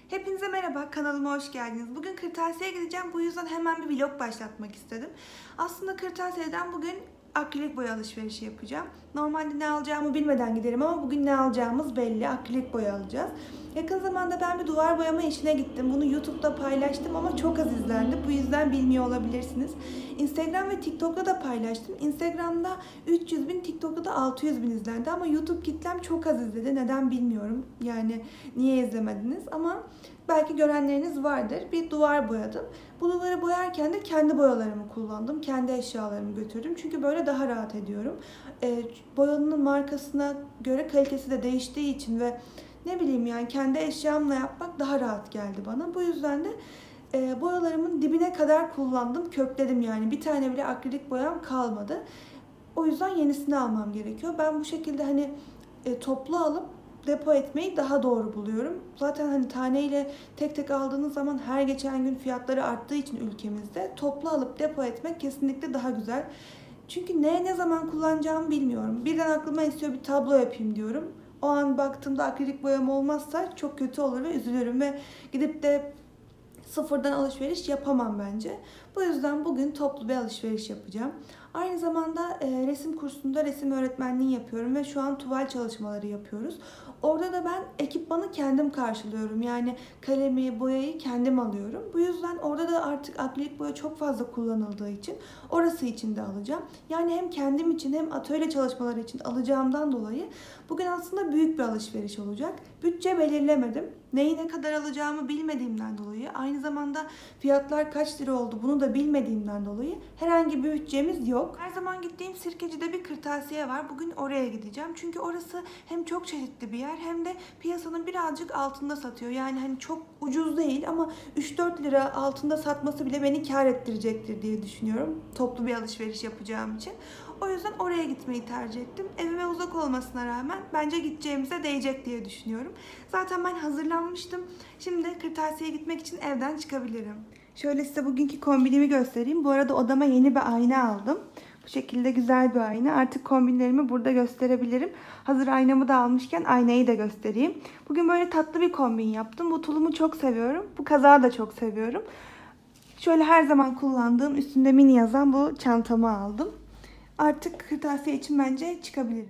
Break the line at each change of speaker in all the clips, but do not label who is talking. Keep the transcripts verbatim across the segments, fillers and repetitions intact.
Hepinize merhaba, kanalıma hoş geldiniz. Bugün kırtasiyeye gideceğim. Bu yüzden hemen bir vlog başlatmak istedim. Aslında kırtasiyeden bugün akrilik boya alışverişi yapacağım. Normalde ne alacağımı bilmeden giderim ama bugün ne alacağımız belli. Akrilik boya alacağız. Yakın zamanda ben bir duvar boyama işine gittim. Bunu YouTube'da paylaştım ama çok az izlendi. Bu yüzden bilmiyor olabilirsiniz. Instagram ve TikTok'ta da paylaştım. Instagram'da üç yüz bin, TikTok'ta da altı yüz bin izlendi. Ama YouTube kitlem çok az izledi. Neden bilmiyorum. Yani niye izlemediniz ama belki görenleriniz vardır. Bir duvar boyadım. Bu duvarı boyarken de kendi boyalarımı kullandım. Kendi eşyalarımı götürdüm. Çünkü böyle daha rahat ediyorum. E, boyanın markasına göre kalitesi de değiştiği için ve ne bileyim yani kendi eşyamla yapmak daha rahat geldi bana. Bu yüzden de e, boyalarımın dibine kadar kullandım. Kökledim yani. Bir tane bile akrilik boyam kalmadı. O yüzden yenisini almam gerekiyor. Ben bu şekilde hani e, toplu alıp depo etmeyi daha doğru buluyorum. Zaten hani taneyle tek tek aldığınız zaman her geçen gün fiyatları arttığı için ülkemizde toplu alıp depo etmek kesinlikle daha güzel. Çünkü ne ne zaman kullanacağımı bilmiyorum. Birden aklıma esiyor bir tablo yapayım diyorum. O an baktığımda akrilik boyam olmazsa çok kötü olur ve üzülürüm ve gidip de sıfırdan alışveriş yapamam bence. Bu yüzden bugün toplu bir alışveriş yapacağım. Aynı zamanda e, resim kursunda resim öğretmenliği yapıyorum ve şu an tuval çalışmaları yapıyoruz. Orada da ben ekipmanı kendim karşılıyorum. Yani kalemi, boyayı kendim alıyorum. Bu yüzden orada da artık akrilik boya çok fazla kullanıldığı için orası için de alacağım. Yani hem kendim için hem atölye çalışmaları için alacağımdan dolayı bugün aslında büyük bir alışveriş olacak. Bütçe belirlemedim. Neyi ne kadar alacağımı bilmediğimden dolayı, aynı zamanda fiyatlar kaç lira oldu bunu da bilmediğimden dolayı herhangi bir bütçemiz yok. Her zaman gittiğim Sirkeci'de bir kırtasiye var. Bugün oraya gideceğim. Çünkü orası hem çok çeşitli bir yer hem de piyasanın birazcık altında satıyor. Yani hani çok ucuz değil ama üç dört lira altında satması bile beni kâr ettirecektir diye düşünüyorum. Toplu bir alışveriş yapacağım için. O yüzden oraya gitmeyi tercih ettim. Evime uzak olmasına rağmen bence gideceğimize değecek diye düşünüyorum. Zaten ben hazırlanmıştım. Şimdi kırtasiyeye gitmek için evden çıkabilirim. Şöyle size bugünkü kombinimi göstereyim. Bu arada odama yeni bir ayna aldım. Bu şekilde güzel bir ayna. Artık kombinlerimi burada gösterebilirim. Hazır aynamı da almışken aynayı da göstereyim. Bugün böyle tatlı bir kombin yaptım. Bu tulumu çok seviyorum. Bu kazağı da çok seviyorum. Şöyle her zaman kullandığım, üstünde mini yazan bu çantamı aldım. Artık kırtasiye için bence çıkabilirim.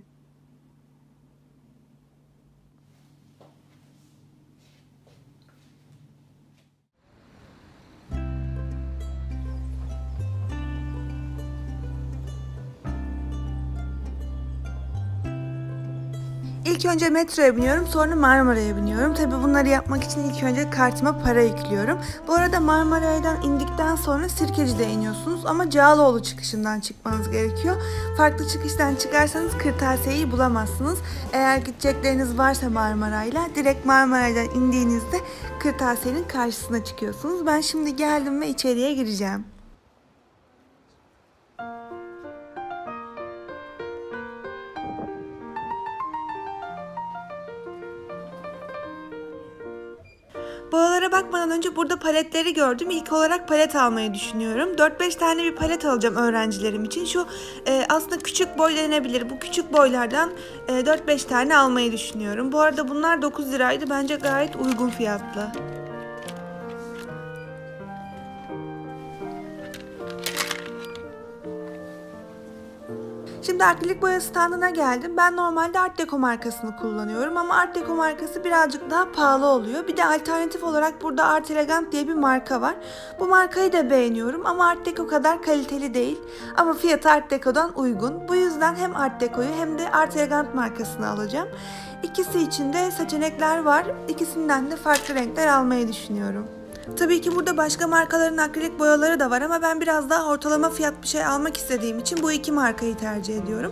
İlk önce metroya biniyorum, sonra Marmara'ya biniyorum. Tabii bunları yapmak için ilk önce kartıma para yüklüyorum. Bu arada Marmara'dan indikten sonra Sirkeci'de iniyorsunuz ama Cağaloğlu çıkışından çıkmanız gerekiyor. Farklı çıkıştan çıkarsanız kırtasiyeyi bulamazsınız. Eğer gidecekleriniz varsa Marmara'yla direkt Marmara'dan indiğinizde kırtasiyenin karşısına çıkıyorsunuz. Ben şimdi geldim ve içeriye gireceğim. Boyalara bakmadan önce burada paletleri gördüm. İlk olarak palet almayı düşünüyorum. dört beş tane bir palet alacağım öğrencilerim için. Şu e, aslında küçük boy denebilir. Bu küçük boylardan e, dört beş tane almayı düşünüyorum. Bu arada bunlar dokuz liraydı. Bence gayet uygun fiyatlı. Şimdi akrilik boya standına geldim. Ben normalde Art Deco markasını kullanıyorum ama Art Deco markası birazcık daha pahalı oluyor. Bir de alternatif olarak burada Art Elegant diye bir marka var. Bu markayı da beğeniyorum ama Art Deco kadar kaliteli değil. Ama fiyatı Art Deco'dan uygun. Bu yüzden hem Art Deco'yu hem de Art Elegant markasını alacağım. İkisi için de seçenekler var. İkisinden de farklı renkler almayı düşünüyorum. Tabii ki burada başka markaların akrilik boyaları da var ama ben biraz daha ortalama fiyat bir şey almak istediğim için bu iki markayı tercih ediyorum.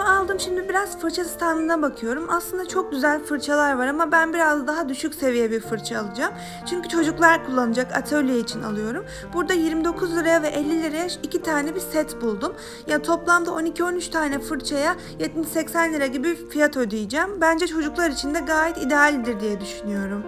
aldım, şimdi biraz fırça standına bakıyorum. Aslında çok güzel fırçalar var ama ben biraz daha düşük seviye bir fırça alacağım. Çünkü çocuklar kullanacak, atölye için alıyorum. Burada yirmi dokuz liraya ve elli liraya iki tane bir set buldum. Ya toplamda on iki on üç tane fırçaya yetmiş seksen lira gibi bir fiyat ödeyeceğim. Bence çocuklar için de gayet idealdir diye düşünüyorum.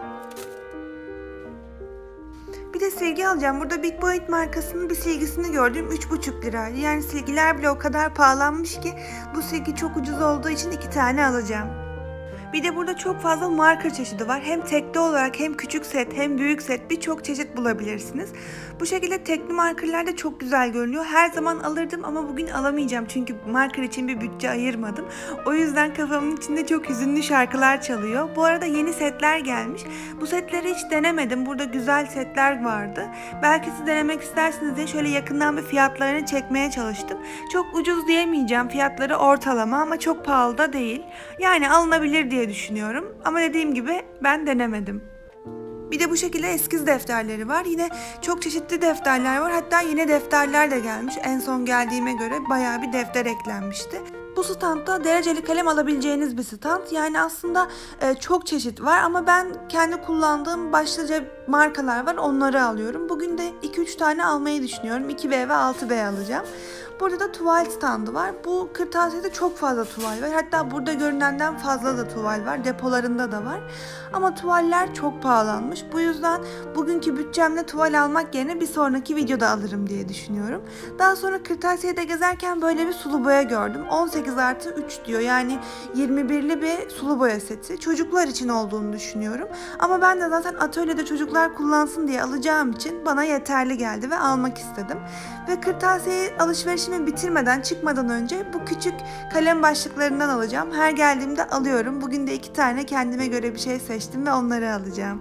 Bir de silgi alacağım. Burada Big Boit markasının bir silgisini gördüm. üç buçuk liraydı. Yani silgiler bile o kadar pahalanmış ki bu silgi çok ucuz olduğu için iki tane alacağım. Bir de burada çok fazla marker çeşidi var. Hem tekli olarak hem küçük set hem büyük set birçok çeşit bulabilirsiniz. Bu şekilde tekli markerler de çok güzel görünüyor. Her zaman alırdım ama bugün alamayacağım. Çünkü marker için bir bütçe ayırmadım. O yüzden kafamın içinde çok hüzünlü şarkılar çalıyor. Bu arada yeni setler gelmiş. Bu setleri hiç denemedim. Burada güzel setler vardı. Belki siz denemek istersiniz diye şöyle yakından bir fiyatlarını çekmeye çalıştım. Çok ucuz diyemeyeceğim. Fiyatları ortalama ama çok pahalı da değil. Yani alınabilir diye düşünüyorum. Ama dediğim gibi ben denemedim. Bir de bu şekilde eskiz defterleri var. Yine çok çeşitli defterler var. Hatta yeni defterler de gelmiş. En son geldiğime göre bayağı bir defter eklenmişti. Bu standta dereceli kalem alabileceğiniz bir stand. Yani aslında e, çok çeşit var ama ben kendi kullandığım başlıca markalar var. Onları alıyorum. Bugün de iki üç tane almayı düşünüyorum. iki B ve altı B alacağım. Burada da tuval standı var. Bu kırtasiyede çok fazla tuval var. Hatta burada görünenden fazla da tuval var. Depolarında da var. Ama tuvaller çok pahalanmış. Bu yüzden bugünkü bütçemle tuval almak yerine bir sonraki videoda alırım diye düşünüyorum. Daha sonra kırtasiyede gezerken böyle bir sulu boya gördüm. on sekiz artı üç diyor. Yani yirmi birli bir sulu boya seti. Çocuklar için olduğunu düşünüyorum. Ama ben de zaten atölyede çocuklar kullansın diye alacağım için bana yeterli geldi ve almak istedim. Ve kırtasiye alışverişimi bitirmeden, çıkmadan önce bu küçük kalem başlıklarından alacağım. Her geldiğimde alıyorum. Bugün de iki tane kendime göre bir şey seçtim ve onları alacağım.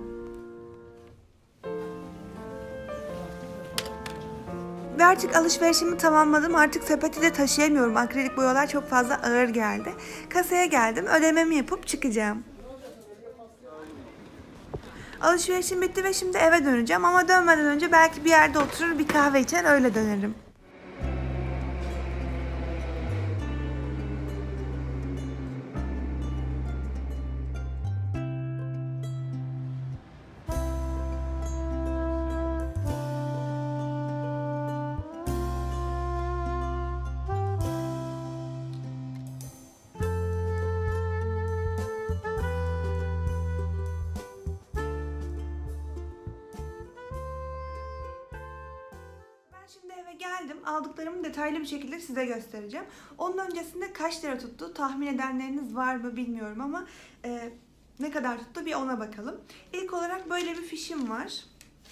Ve artık alışverişimi tamamladım. Artık sepeti de taşıyamıyorum. Akrilik boyalar çok fazla ağır geldi. Kasaya geldim. Ödememi yapıp çıkacağım. Alışverişim bitti ve şimdi eve döneceğim. Ama dönmeden önce belki bir yerde oturur bir kahve içer öyle dönerim. Şimdi eve geldim. Aldıklarımı detaylı bir şekilde size göstereceğim. Onun öncesinde kaç lira tuttu tahmin edenleriniz var mı bilmiyorum ama e, ne kadar tuttu bir ona bakalım. İlk olarak böyle bir fişim var.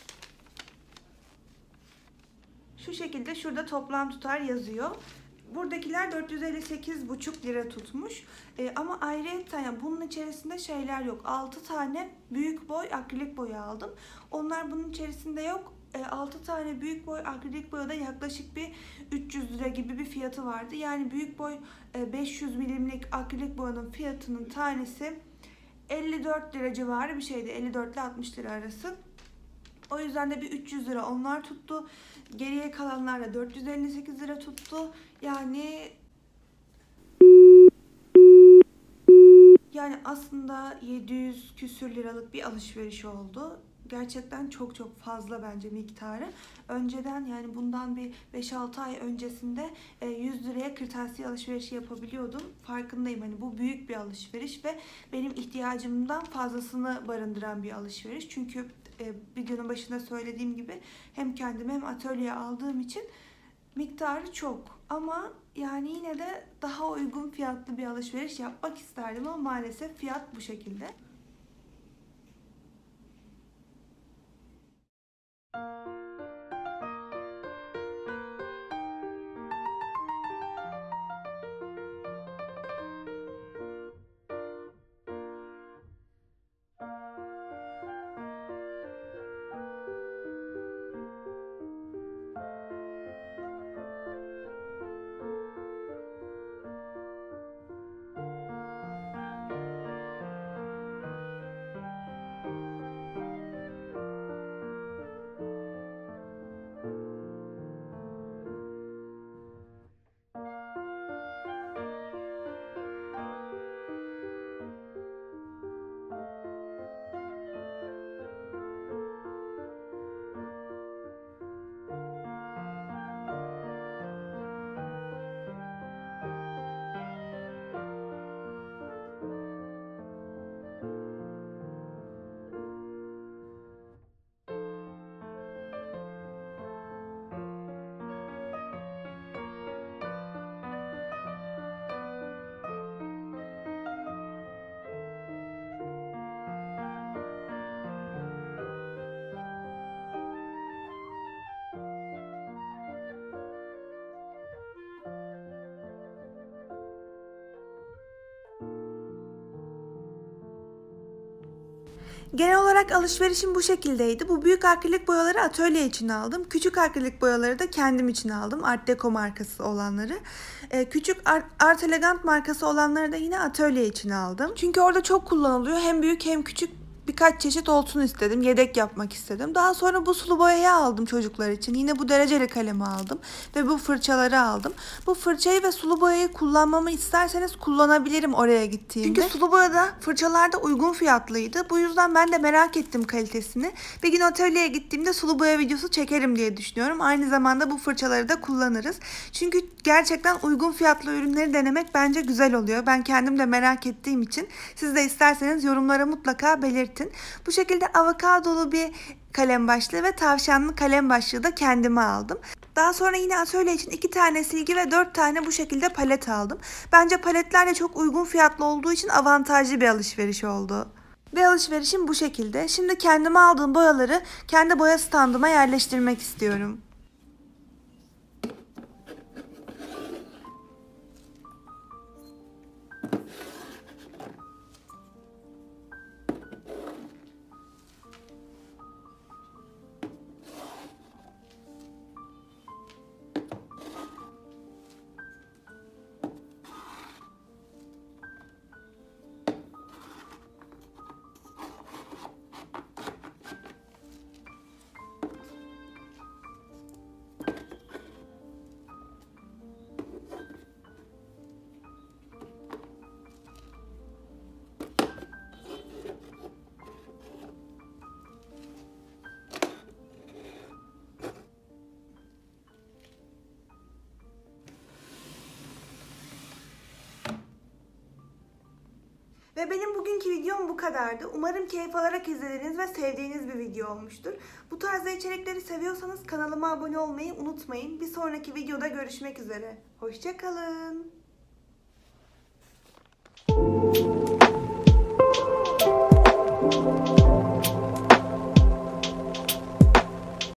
Şu şekilde şurada toplam tutar yazıyor. Buradakiler dört yüz elli sekiz buçuk lira tutmuş. E, ama ayrıca yani bunun içerisinde şeyler yok. altı tane büyük boy akrilik boya aldım. Onlar bunun içerisinde yok. altı tane büyük boy akrilik boyada yaklaşık bir üç yüz lira gibi bir fiyatı vardı. Yani büyük boy beş yüz milimlik akrilik boyanın fiyatının tanesi elli dört lira civarı bir şeydi. elli dört ile altmış lira arası. O yüzden de bir üç yüz lira onlar tuttu. Geriye kalanlar da dört yüz elli sekiz lira tuttu. Yani yani aslında yedi yüz küsür liralık bir alışveriş oldu. Gerçekten çok çok fazla bence miktarı. Önceden yani bundan bir beş altı ay öncesinde yüz liraya kırtasiye alışverişi yapabiliyordum. Farkındayım, hani bu büyük bir alışveriş ve benim ihtiyacımdan fazlasını barındıran bir alışveriş. Çünkü videonun başında söylediğim gibi hem kendime hem atölyeye aldığım için miktarı çok. Ama yani yine de daha uygun fiyatlı bir alışveriş yapmak isterdim ama maalesef fiyat bu şekilde. Genel olarak alışverişim bu şekildeydi. Bu büyük akrilik boyaları atölye için aldım. Küçük akrilik boyaları da kendim için aldım. Art Deco markası olanları. Ee, küçük Art, Art Elegant markası olanları da yine atölye için aldım. Çünkü orada çok kullanılıyor. Hem büyük hem küçük birkaç çeşit olsun istedim. Yedek yapmak istedim. Daha sonra bu sulu boyayı aldım çocuklar için. Yine bu dereceli kalemi aldım. Ve bu fırçaları aldım. Bu fırçayı ve sulu boyayı kullanmamı isterseniz kullanabilirim oraya gittiğimde. Çünkü sulu boyada fırçalarda uygun fiyatlıydı. Bu yüzden ben de merak ettim kalitesini. Bir gün atölyeye gittiğimde sulu boya videosu çekerim diye düşünüyorum. Aynı zamanda bu fırçaları da kullanırız. Çünkü gerçekten uygun fiyatlı ürünleri denemek bence güzel oluyor. Ben kendim de merak ettiğim için siz de isterseniz yorumlara mutlaka belirtin. Bu şekilde avokadolu bir kalem başlığı ve tavşanlı kalem başlığı da kendime aldım. Daha sonra yine atölye için iki tane silgi ve dört tane bu şekilde palet aldım. Bence paletler de çok uygun fiyatlı olduğu için avantajlı bir alışveriş oldu. Ve alışverişim bu şekilde. Şimdi kendime aldığım boyaları kendi boya standıma yerleştirmek istiyorum. Ve benim bugünkü videom bu kadardı. Umarım keyif alarak izlediğiniz ve sevdiğiniz bir video olmuştur. Bu tarzda içerikleri seviyorsanız kanalıma abone olmayı unutmayın. Bir sonraki videoda görüşmek üzere. Hoşça kalın.